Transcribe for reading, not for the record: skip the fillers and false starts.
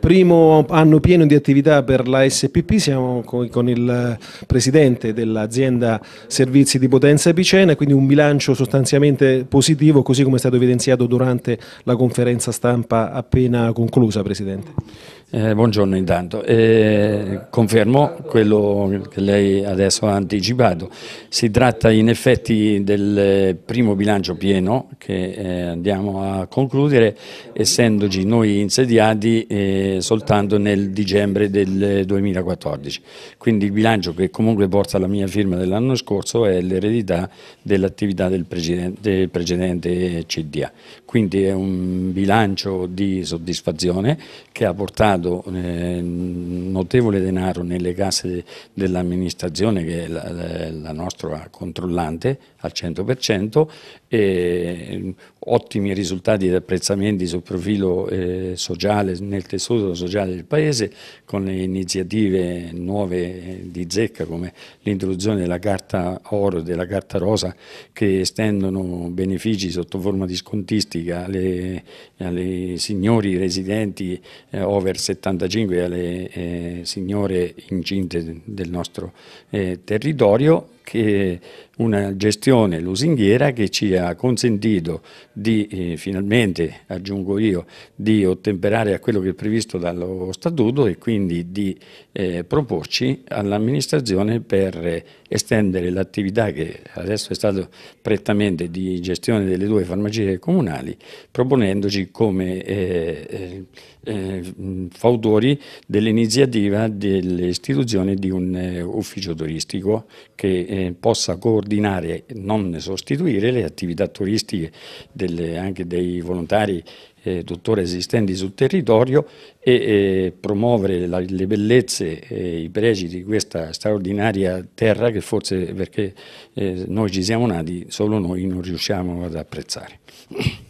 primo anno pieno di attività per la SPP, siamo con il presidente dell'azienda Servizi di Potenza Picena, quindi un bilancio sostanzialmente positivo, così come è stato evidenziato durante la conferenza stampa appena conclusa, Presidente. Buongiorno intanto, confermo quello che lei adesso ha anticipato. Si tratta in effetti del primo bilancio pieno che andiamo a concludere, essendoci noi insediati soltanto nel dicembre del 2014. Quindi il bilancio, che comunque porta la mia firma dell'anno scorso, è l'eredità dell'attività del precedente CDA. Quindi è un bilancio di soddisfazione che ha portato notevole denaro nelle casse dell'amministrazione, che è la nostra controllante al 100%, e ottimi risultati ed apprezzamenti sul profilo sociale, nel tessuto sociale del Paese, con le iniziative nuove di zecca come l'introduzione della carta oro e della carta rosa, che estendono benefici sotto forma di scontistica alle signori residenti over 75 e alle signore incinte del nostro territorio, che una gestione lusinghiera che ci ha consentito di finalmente, aggiungo io, di ottemperare a quello che è previsto dallo Statuto e quindi di proporci all'amministrazione per estendere l'attività, che adesso è stato prettamente di gestione delle 2 farmacie comunali, proponendoci come fautori dell'iniziativa dell'istituzione di un ufficio turistico che possa coordinare, non sostituire, le attività turistiche anche dei volontari tuttora esistenti sul territorio e promuovere le bellezze e i pregi di questa straordinaria terra che forse, perché noi ci siamo nati, solo noi non riusciamo ad apprezzare.